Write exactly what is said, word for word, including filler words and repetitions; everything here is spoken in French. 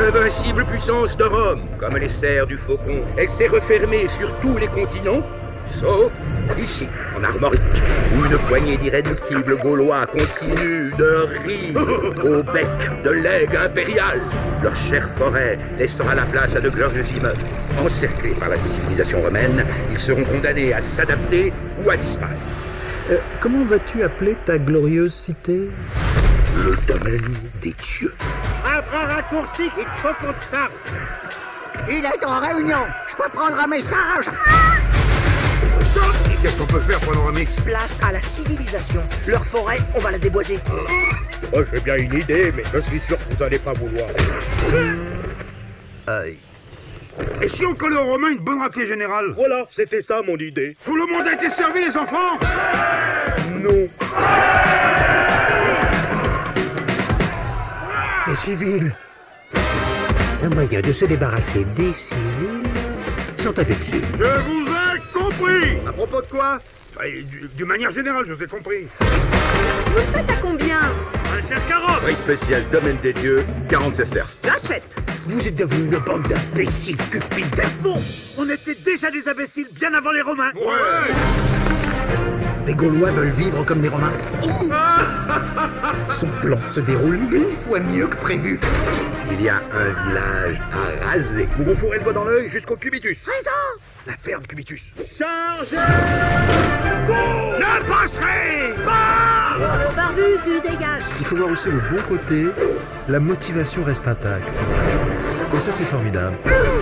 L'invincible puissance de Rome, comme les serres du faucon, elle s'est refermée sur tous les continents, sauf ici, en Armorique, où une poignée d'irréductibles Gaulois continue de rire au bec de l'aigle impérial, leur chère forêt laissera la place à de glorieux immeubles. Encerclés par la civilisation romaine, ils seront condamnés à s'adapter ou à disparaître. Euh, comment vas-tu appeler ta glorieuse cité? Le domaine des dieux. Un bras raccourci, il faut qu'on te parle. Il est en réunion. Je peux prendre un message? Qu'est-ce qu'on peut faire pour le remix? Place à la civilisation. Leur forêt, on va la déboiser. Moi j'ai bien une idée, mais je suis sûr que vous allez pas vouloir. Aïe. Et si on collait aux Romains une bonne raclée générale? Voilà, c'était ça mon idée. Tout le monde a été servi, les enfants? Non. Des civils. Un moyen de se débarrasser des civils sans taper dessus. Je vous ai compris. À propos de quoi? Bah, d'une manière générale, je vous ai compris. Vous le faites à combien? Un cher carotte. Prix spécial domaine des dieux, quarante sesterces. J'achète. Vous êtes devenus une bande d'imbéciles cupides d'infos. On était déjà des imbéciles bien avant les Romains. Ouais. Les Gaulois veulent vivre comme les Romains. Son plan se déroule mille fois mieux que prévu. Il y a un village à raser. Vous vous fourrez le doigt dans l'œil jusqu'au Cubitus. Raison. La ferme Cubitus. Chargez. Vous ne passerez pas. Le barbu, tu dégages. Il faut voir aussi le bon côté, la motivation reste intacte. Et ça c'est formidable.